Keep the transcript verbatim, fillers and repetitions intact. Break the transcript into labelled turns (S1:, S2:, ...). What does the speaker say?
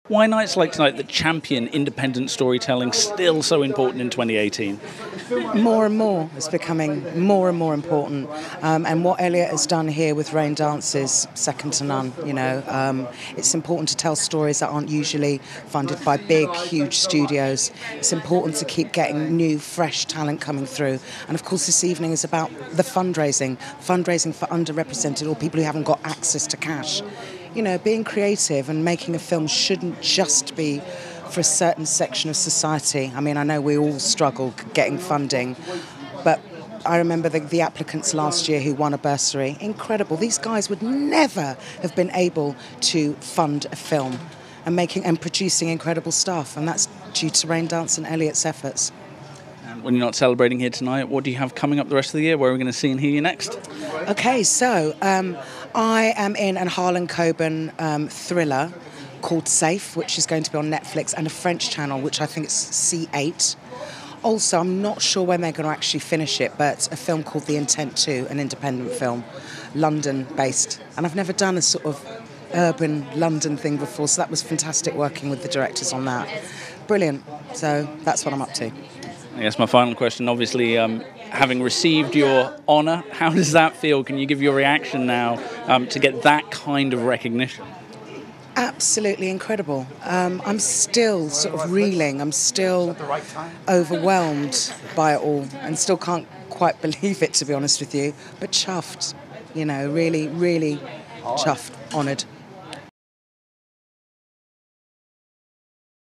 S1: Why nights like tonight that champion independent storytelling still so important in twenty eighteen?
S2: More and more it's becoming more and more important, um, and what Elliot has done here with Raindance is second to none. You know, um, it's important to tell stories that aren't usually funded by big, huge studios. It's important to keep getting new, fresh talent coming through, and of course this evening is about the fundraising, fundraising for underrepresented or people who haven't got access to cash. You know, being creative and making a film shouldn't just be for a certain section of society. I mean, I know we all struggle getting funding, but I remember the, the applicants last year who won a bursary. Incredible. These guys would never have been able to fund a film and making and producing incredible stuff, and that's due to Raindance and Elliot's efforts.
S1: And when you're not celebrating here tonight, what do you have coming up the rest of the year? Where are we going to see and hear you next?
S2: Okay, so um, I am in a Harlan Coben um, thriller called Safe, which is going to be on Netflix, and a French channel, which I think is C eight. Also, I'm not sure when they're going to actually finish it, but a film called The Intent two, an independent film, London-based. And I've never done a sort of urban London thing before, so that was fantastic working with the directors on that. Brilliant. So that's what I'm up to.
S1: I guess my final question, obviously, um, having received your honour, how does that feel? Can you give your reaction now um, to get that kind of recognition?
S2: Absolutely incredible. Um, I'm still sort of reeling. I'm still overwhelmed by it all and still can't quite believe it, to be honest with you. But chuffed, you know, really, really chuffed, honoured.